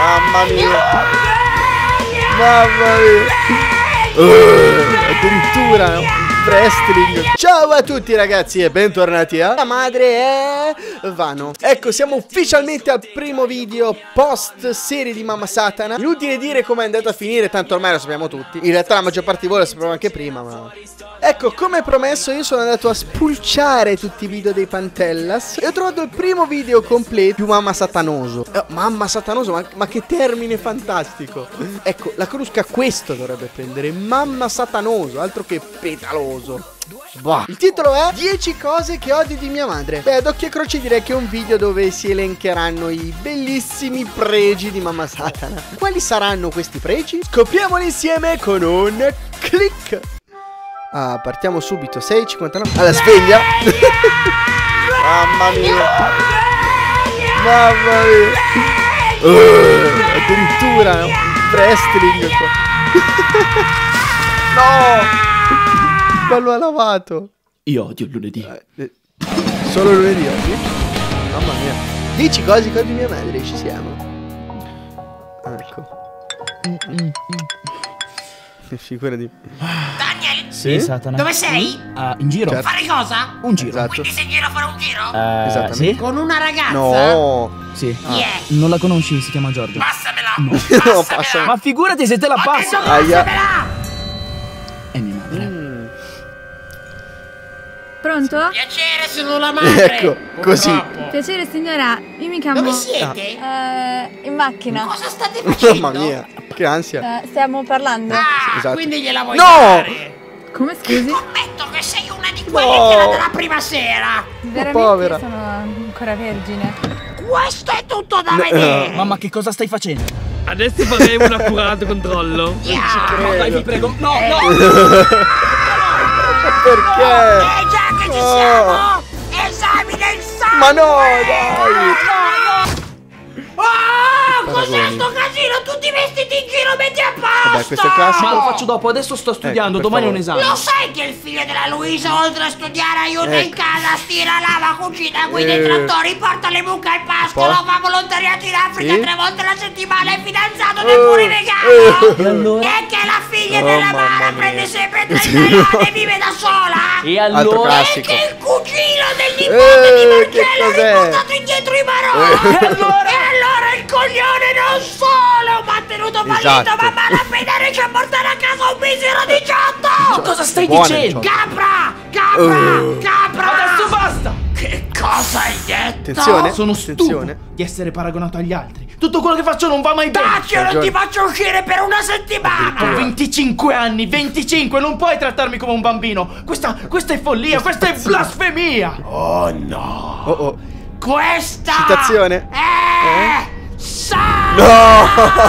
Mamma mia. Mamma mia. Addirittura wrestling. Ciao a tutti ragazzi e bentornati a La Madre è Vano. Ecco, siamo ufficialmente al primo video post serie di Mamma Satana. Inutile dire come è andato a finire, tanto ormai lo sappiamo tutti. In realtà la maggior parte di voi lo sapevamo anche prima, ma... Ecco, come promesso io sono andato a spulciare tutti i video dei Pantellas e ho trovato il primo video completo più Mamma Satanoso. Mamma Satanoso, ma che termine fantastico. Ecco, la Crusca questo dovrebbe prendere, Mamma Satanoso, altro che petaloso. Bah. Il titolo è 10 cose che odio di mia madre. Beh, ad occhio e croce direi che è un video dove si elencheranno i bellissimi pregi di Mamma Satana. Quali saranno questi pregi? Scopriamoli insieme con un click. Ah, partiamo subito. 6:59 alla sveglia. Mamma mia. Mamma mia. Addirittura wrestling qua. No. Ma lo ha lavato. Io odio il lunedì. Solo lunedì oggi? Mamma mia. 10 cose di mia madre, ci siamo. Ecco. Figurati. Daniel? Sì, Satana. Dove sei? In giro. Certo. Fare cosa? Un giro. Esatto. Quindi sei in giro a fare un giro? Esattamente. Sì? Con una ragazza? No. Sì. Chi è? Non la conosci, si chiama Giorgia. Passamela! No, Passamela! passa. Ma figurati se te la Ho detto passo. Aia. passamela! È mia madre. Pronto? Piacere, sono la madre! Ecco, così. Purtroppo. Piacere signora, io mi chiamo... Dove siete? in macchina. Cosa state facendo? Mamma mia, che ansia. Stiamo parlando. Ah, Esatto. quindi gliela vuoi No! dare? Come scusi? Scommetto che sei una di quelle No! che era della prima sera! Veramente povera. sono ancora vergine. Questo è tutto da vedere! Mamma, che cosa stai facendo? Adesso faremo un accurato controllo. No, dai, vi prego. No, no. Perché? Già che ci siamo! Esamina il sangue! Ma no, dai. Oh, cos'è Paragoni. sto casino? Tutti vestiti in giro, metti a posto! Vabbè, questo è classico. Ma lo faccio dopo, adesso sto studiando, per domani è un favore. esame. Lo sai che il figlio della Luisa, oltre a studiare, aiuta in Ecco. casa, stira, lava, cucina, guida i trattori, porta le mucche al pascolo, fa volontariato in Africa Sì? 3 volte alla settimana, è fidanzato del pure vegano! E allora? E che la figlia Oh, della mamma Mara mia. prende sempre 30 lode e vive da sola! E Altro allora? classico. E che il cugino del nipote di che Marcello ha cos'è? riportato indietro i marò! E allora? E allora il coglione non solo ha mantenuto fallito, Esatto. ma malapena riesce a portare a casa un misero 18! Cosa stai Buona, dicendo? Giorgia. Capra! Capra! Capra! Adesso basta! Che cosa hai detto? Attenzione. Sono Attenzione. stupido di essere paragonato agli altri. Tutto quello che faccio non va mai bene. Taci o non ti faccio uscire per una settimana! Ho 25 anni, 25, non puoi trattarmi come un bambino. Questa è follia, questa è blasfemia. Oh no! Oh oh. Questa Citazione. è No.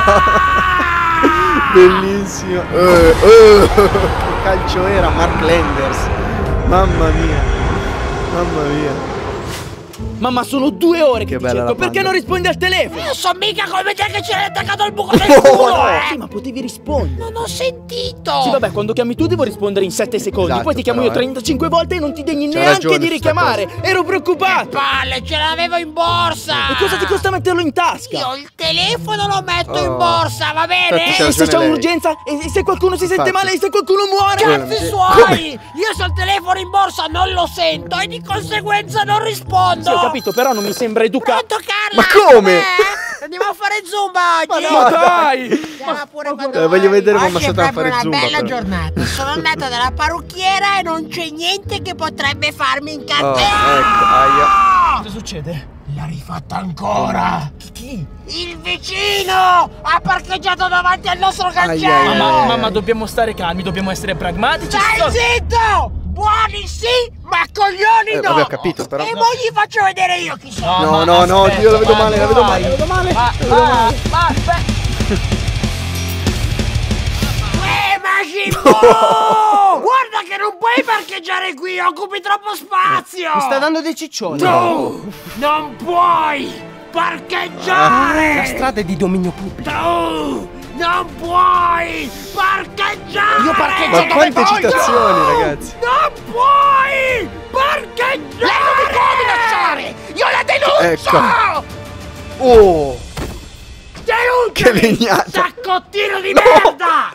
Bellissimo. Che calcio era Mark Landers. Mamma mia. Mamma mia. Mamma, sono 2 ore che Che ti bella cerco. la Perché banda. non rispondi al telefono? Io so mica come te che ce l'hai attaccato al buco del culo, Sì, ma potevi rispondere. Non ho sentito! Sì, vabbè, quando chiami tu devo rispondere in 7 secondi. Esatto, poi ti chiamo però, io 35 volte e non ti degni C'ha neanche ragione di su sta richiamare. Ero preoccupato. Palle, ce l'avevo in borsa! E cosa ti costa metterlo in tasca? Io il telefono lo metto in Oh. borsa, va bene? Infatti c'ha E se ragione c'è lei. un'urgenza? E se qualcuno si sente Infatti. male? E se qualcuno muore? Cazzi Sì. suoi! Io se ho il telefono in borsa non lo sento e di conseguenza non rispondo! Sì, ho capito, però non mi sembra educato. Pronto Carla? Ma come? Andiamo a fare zumba oggi! Ma dai! Andiamo pure quando voglio vuoi. vedere Oggi Mamma è Satana proprio fare una zumba, bella però. giornata. Sono andata dalla parrucchiera e non c'è niente che potrebbe farmi Oh, incazzare. ecco, aia. Cosa succede? L'ha rifatta ancora! Chi? Il vicino ha parcheggiato davanti al nostro cancello! Mamma, dobbiamo stare calmi, dobbiamo essere pragmatici. Stai zitto! Buoni sì, ma coglioni no! Vabbè, ho capito, però. E mo gli faccio vedere io chi sono! No, io la vedo male, la vedo male, la vedo male. Aspetta. Majimbo! Guarda che non puoi parcheggiare qui, occupi troppo spazio! Mi sta dando dei ciccioni. Tu non puoi parcheggiare! La strada è di dominio pubblico. Tu non puoi parcheggiare! Io parcheggio Ma dove quante voglio! citazioni, ragazzi. Non puoi parcheggiare! Lei non mi può minacciare! Io la denuncio! Ecco. Oh. Che legnata. Saccottino di merda!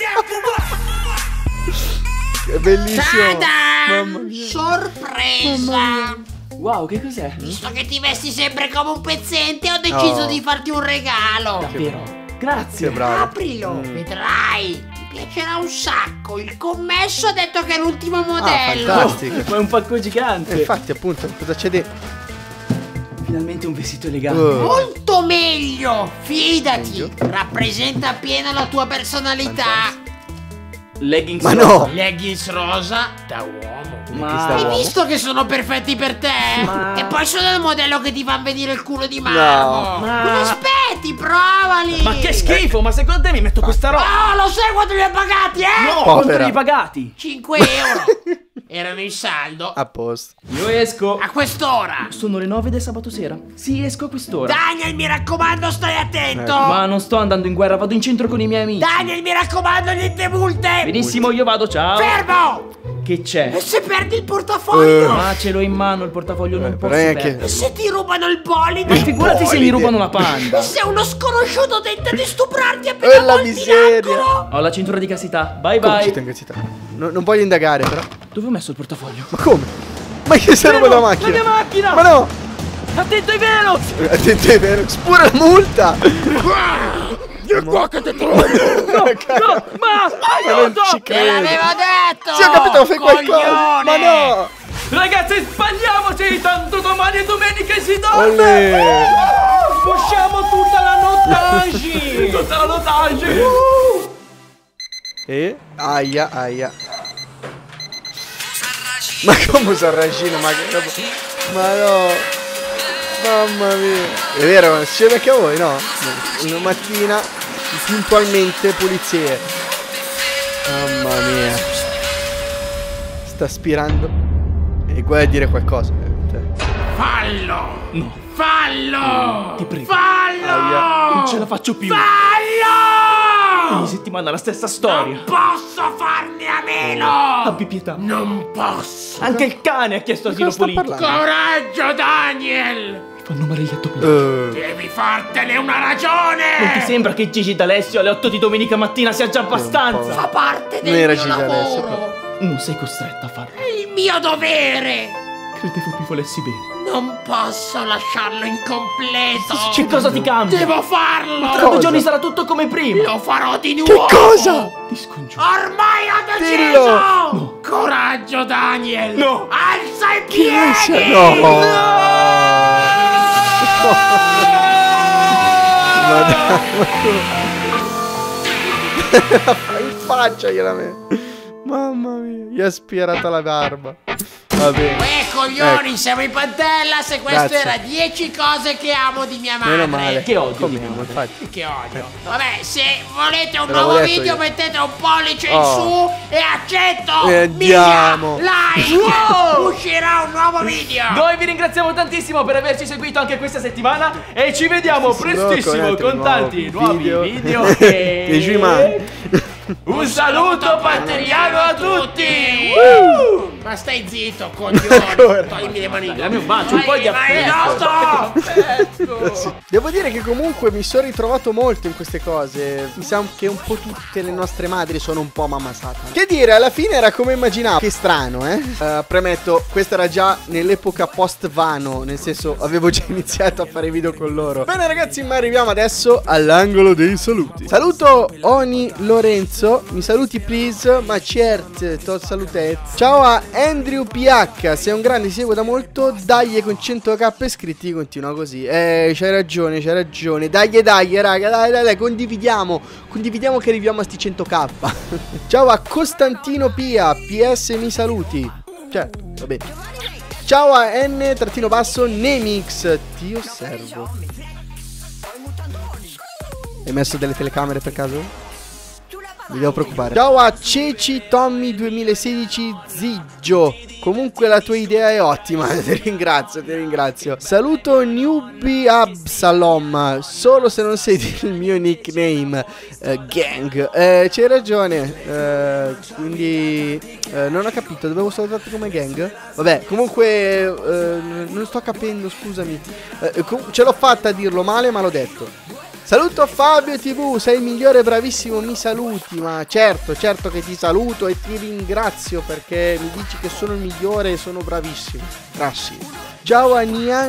È bellissimo. Mamma Ta-da! mia. Sorpresa! Wow, che cos'è? Visto che ti vesti sempre come un pezzente, ho deciso Oh. di farti un regalo. Davvero? Che Grazie. bravo. Aprilo, vedrai. Ti piacerà un sacco. Il commesso ha detto che è l'ultimo modello. fantastico. Ma è un pacco gigante. Infatti, appunto, cosa c'è dentro? Finalmente un vestito elegante. Molto meglio. Fidati. Rappresenta appieno la tua personalità. Leggings. Ma no! Leggings rosa da uomo. Ma da Hai uomo. visto che sono perfetti per te? Ma- E poi sono il modello che ti fa venire il culo di marmo. Ma- Come aspetti? Provali. Ma che schifo, ma secondo te mi metto questa roba? Oh, lo sai quanto li hai pagati, No, Povera. quanto li hai pagati? 5 euro. Erano in saldo. A posto. Io esco. A quest'ora. Sono le 9 del sabato sera. Sì, esco a quest'ora. Daniel, mi raccomando, stai attento. Ma non sto andando in guerra, vado in centro con i miei amici. Daniel, mi raccomando, niente multe. Benissimo, io vado, ciao. Fermo. Che c'è? E se perdi il portafoglio? Ma ce l'ho in mano, il portafoglio non però posso è che- E se ti rubano il bolide? Ma figurati se mi rubano la E panda. se uno sconosciuto tenta di stuprarti E appena la volti miseria. l'angolo? Ho la cintura di castità. Bye Come ci bye. tengo a citare? Non voglio indagare, però. Dove ho messo il portafoglio? Ma come? Ma che serve Vero, la macchina? la mia macchina! Ma no! Attento ai velo! Attento, è vero. Pure la multa! No, ma Ma non aiuto! ci Te credo! l'avevo detto! Sì, ho capito, fai qualcosa! Coglione! Ma no! Ragazzi, sbagliamoci! Tanto domani e domenica si dorme! Olè! Usciamo tutta la nottaggi! Tutta la nottaggi! E? Aia, aia. Ma come Sarracino? Ma che roba. Ma no. Mamma mia. È vero, succede anche a voi, no? Una mattina, puntualmente, pulizie. Mamma mia. Sta aspirando. E guai a dire qualcosa. Fallo! No, Fallo! ti prego. Fallo! Non ce la faccio più! Fallo! Ogni settimana la stessa storia! Non posso farne a meno! Abbi pietà! Non posso! Anche il cane ha chiesto asilo Cosa sta politico! parlando? Coraggio, Daniel! Fanno male gli attoppi! Devi fartene una Non ti ragione! sembra che Gigi D'Alessio alle 8 di domenica mattina sia già abbastanza? Fa parte del Non era mio Gigi D'Alessio, lavoro! Non sei costretta a farlo. È il mio dovere! Credevo mi volessi bene. Non posso lasciarlo incompleto! Che cosa ti cambia? Devo farlo! Tra 2 giorni sarà tutto come prima. Lo farò di nuovo! Che cosa? Ti scongiuro. Ormai ho deciso! Dillo! No. Coraggio, Daniel! No. Alza i Che piedi! no! Ma dai, ma come? In faccia gliela metto. Mamma mia, gli ha aspirata la barba. Va bene. Coglioni, siamo in pantella. Se questo Grazie. era 10 cose che amo di mia madre. Meno male. Che odio Come di amo, infatti. Che odio. Vabbè, se volete un Te l'avevo nuovo detto video, io. mettete un pollice in Oh. su e accetto. E andiamo. Mia like. Wow. Uscirà un nuovo video. Noi vi ringraziamo tantissimo per averci seguito anche questa settimana e ci vediamo prestissimo con tanti nuovi video e E giù mani. un saluto batteriano a tutti! Ma stai zitto, coglione. Ancora. Toglimi le mani. Dammi un bacio, un po' di affetto. Devo dire che comunque mi sono ritrovato molto in queste cose. Mi sa che un po' tutte le nostre madri sono un po' mamma Satana. Che dire, alla fine era come immaginavo. Che strano, eh? Premetto, questa era già nell'epoca post Vano. Nel senso, avevo già iniziato a fare video con loro. Bene ragazzi, ma arriviamo adesso all'angolo dei saluti. Saluto Oni Lorenzo. Mi saluti please? Ma certo, to salutezza. Ciao a Andrew PH. Sei un grande, ti seguo da molto. Dai con 100k iscritti, continua così. C'hai ragione, c'hai ragione. Dai, raga, dai, condividiamo. Condividiamo che arriviamo a sti 100k. Ciao a Costantino Pia. PS mi saluti. Cioè, va bene. Ciao a N_Nemix. Ti osservo. Hai messo delle telecamere per caso? Mi devo preoccupare. Ciao a Ceci Tommy 2016 Ziggio. Comunque la tua idea è ottima. Ti ringrazio, ti ringrazio. Saluto Newbie Absalom. Solo se non sei il mio nickname gang. C'hai ragione. Quindi non ho capito. Dovevo salutarti come gang? Vabbè, comunque non sto capendo, scusami. Ce l'ho fatta a dirlo male, ma l'ho detto. Saluto Fabio TV, sei il migliore, bravissimo, mi saluti. Ma certo che ti saluto e ti ringrazio perché mi dici che sono il migliore e sono bravissimo. Grazie. Ciao a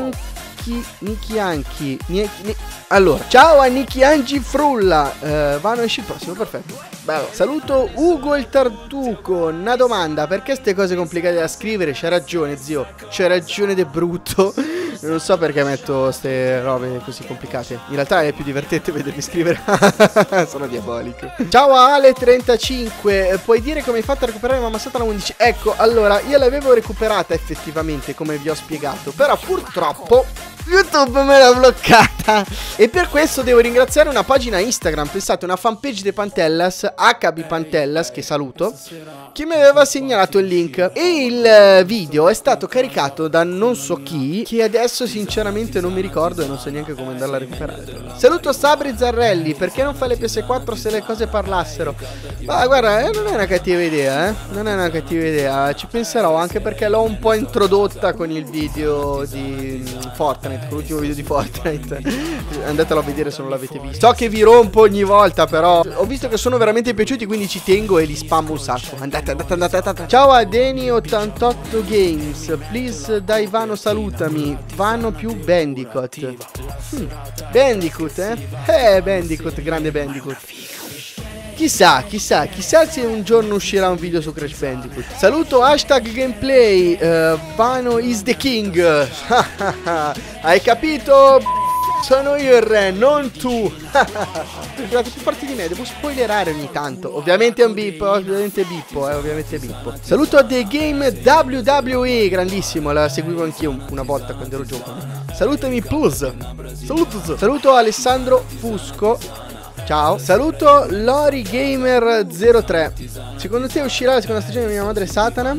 allora, ciao a Nikiangi Frulla. Vanno esci il prossimo, perfetto. Bello. Saluto Ugo il Tartuco. Una domanda, perché queste cose complicate da scrivere? C'è ragione, zio. C'è ragione de brutto. Non so perché metto queste robe così complicate. In realtà è più divertente vedermi scrivere. Sono diabolico. Ciao a Ale35. Puoi dire come hai fatto a recuperare Mamma Satana 11? Ecco, allora, io l'avevo recuperata effettivamente, come vi ho spiegato. Però purtroppo YouTube me l'ha bloccata. E per questo devo ringraziare una pagina Instagram. Pensate, una fanpage di Pantellas, HB Pantellas, che saluto, che mi aveva segnalato il link. E il video è stato caricato da non so chi, che adesso sinceramente non mi ricordo e non so neanche come andarla a recuperare. Saluto Sabri Zarrelli. Perché non fa le PS4 se le cose parlassero? Ma guarda, non è una cattiva idea, non è una cattiva idea. Ci penserò, anche perché l'ho un po' introdotta con il video di Fortnite, con l'ultimo video di Fortnite. Andatelo a vedere se non l'avete visto. So che vi rompo ogni volta, però ho visto che sono veramente piaciuti, quindi ci tengo e li spammo un sacco. Andate. Ciao a Deni88 Games. Please dai Vano, salutami. Vano più Bandicoot. Bandicoot, Bandicoot, grande Bandicoot. Chissà se un giorno uscirà un video su Crash Bandicoot. Saluto hashtag gameplay. Vano is the king. Hai capito? Sono io il re, non tu. Guardate, più forti di me, devo spoilerare ogni tanto. Ovviamente è un bip, ovviamente bippo, ovviamente bippo. Saluto a The Game WWE, grandissimo, la seguivo anch'io una volta quando ero giovane. Salutami Pulse. Saluto Alessandro Fusco. Ciao. Saluto Lori Gamer 03. Secondo te uscirà la seconda stagione di Mia Madre Satana?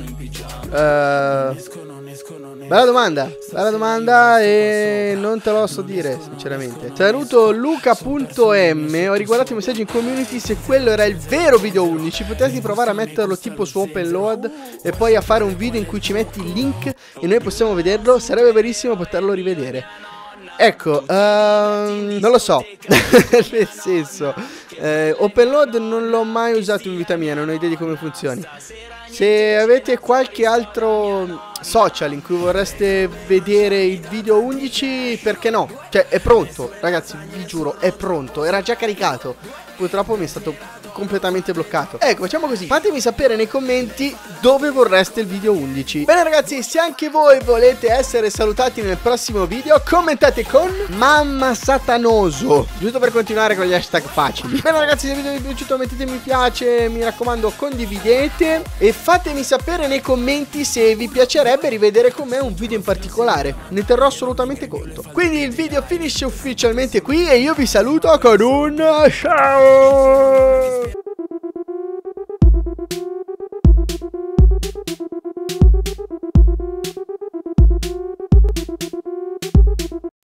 Bella domanda e non te lo so dire sinceramente. Saluto Luca.m. Ho riguardato i messaggi in community. Se quello era il vero video 11, potresti provare a metterlo tipo su open load e poi a fare un video in cui ci metti il link e noi possiamo vederlo. Sarebbe verissimo poterlo rivedere. Ecco, non lo so. Nel senso, open load non l'ho mai usato in vita mia, non ho idea di come funzioni. Se avete qualche altro social in cui vorreste vedere il video 11, perché no? Cioè, è pronto, ragazzi, vi giuro, è pronto, era già caricato. Purtroppo mi è stato completamente bloccato. Ecco, facciamo così, fatemi sapere nei commenti dove vorreste il video 11. Bene ragazzi, se anche voi volete essere salutati nel prossimo video, commentate con Mamma Satanoso, giusto per continuare con gli hashtag facili. Bene ragazzi, se il video vi è piaciuto mettete mi piace, mi raccomando condividete e fatemi sapere nei commenti se vi piacerebbe rivedere con me un video in particolare. Ne terrò assolutamente conto. Quindi il video finisce ufficialmente qui e io vi saluto con un ciao.